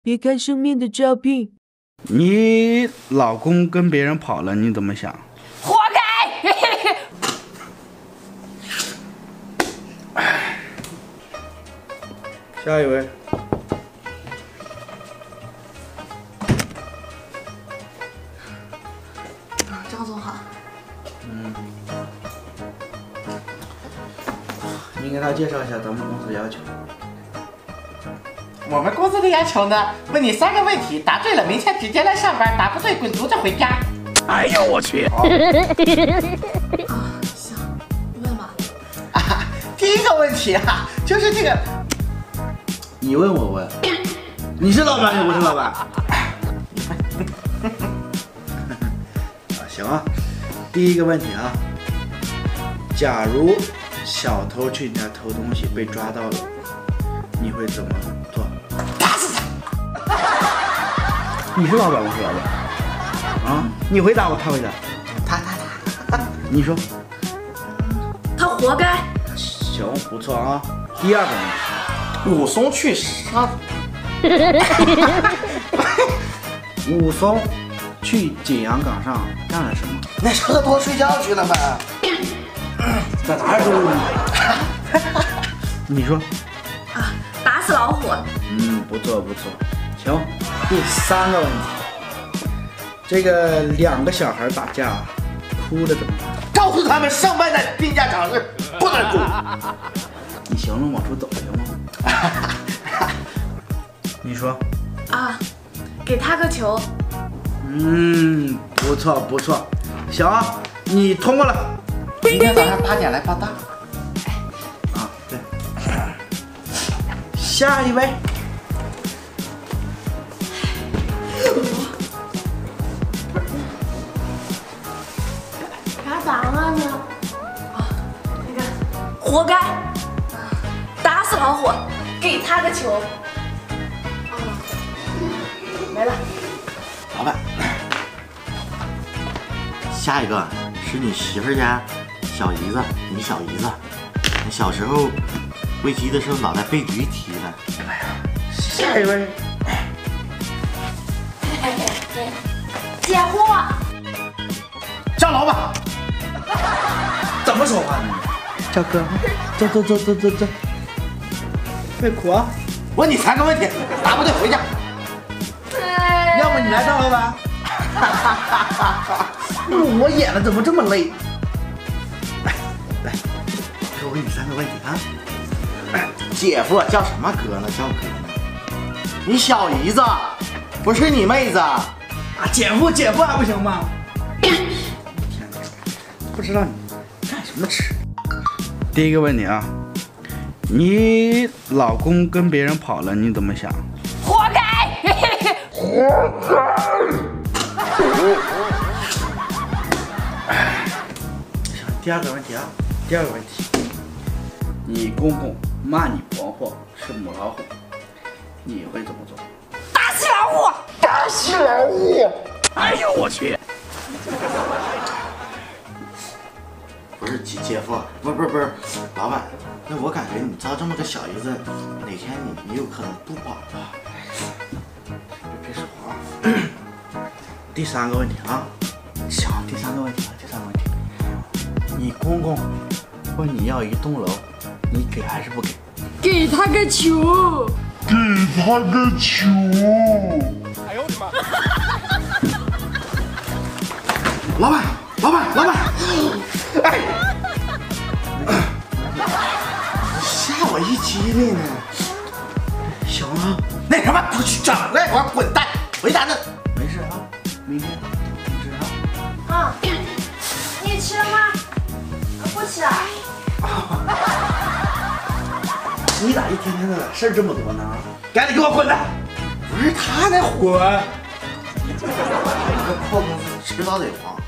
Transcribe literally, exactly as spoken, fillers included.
别看生面的照片。 你老公跟别人跑了，你怎么想？ 活该！ 下一位。 张总好。 嗯。你给他介绍一下咱们公司的要求。 我们公司的要求呢，问你三个问题，答对了明天直接来上班，答不对滚犊子回家。 哎呦我去！ 啊，行，问吧。 啊，第一个问题啊，就是这个。 你问我问，你是老板又不是老板。啊，行啊，第一个问题啊，假如小偷去你家偷东西被抓到了，你会怎么做？ 打死他！ 你是老板，我是老板。啊，你回答我，他回答。 他他他， 你说。 他活该。 行，不错啊。第二个问题。 武松去杀， 武松去景阳冈上干了什么？ 那是喝多睡觉去了吗？ 在哪儿都有。你说。 啊，打死老虎。 嗯，不错不错。行，第三个问题，这个两个小孩打架，哭了怎么办？ 告诉他们上班的病假场是不能哭。 你行了，往出走行吗？你说。 啊，给他个球。 嗯，不错不错，行啊，你通过了。 明天早上八点来报到。 啊，对。下一位。 啥答案呢？啊，那个活该，打死老虎，给他个球。啊，没了。 老板，下一个是你媳妇家小姨子，你小姨子，小时候喂鸡的时候脑袋被驴踢了。哎呀， 下一位。 解惑。 张老板， 怎么说话呢？小哥，走走走走走走，别哭啊！ 问你三个问题，答不对回家。 要不你来当老板？我演的怎么这么累？ 来来，我问你三个问题啊。姐夫叫什么哥呢？叫哥呢？你小姨子不是你妹子啊？ 姐夫姐夫还不行吗？天哪，不知道你干什么吃？第一个问题啊，你老公跟别人跑了，你怎么想？ 活该！ 活该！第二个问题啊，第二个问题，你公公骂你婆婆是母老虎，你会怎么做？ 打死老虎！ 打死老虎！哎呦我去！ 不是姐姐夫，不不不是老板，那我感觉你招这么个小姨子，哪天你你有可能不保啊？ 别说话。第三个问题啊，行，第三个问题啊，第三个问题，你公公问你要一栋楼，你给还是不给？ 给他个球！ 给他个球！ 哎呦我的妈！老板，老板，老板！哎，吓我一激灵呢。 行啊， 那什么，不许整那会儿滚蛋！回家呢。 没事啊，明天通知啊。 啊，你吃了吗？不吃啊。 你咋一天天的事儿这么多呢？赶紧给我滚蛋！ 不是他那火，这个破公司迟早得黄。